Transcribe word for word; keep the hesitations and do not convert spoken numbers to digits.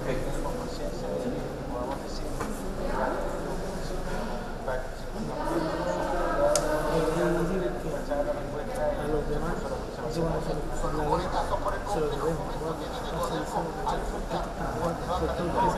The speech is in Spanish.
con conciencia de que podamos decir a los demás no van a hacer la ley, se lo debemos, ¿no? Así son,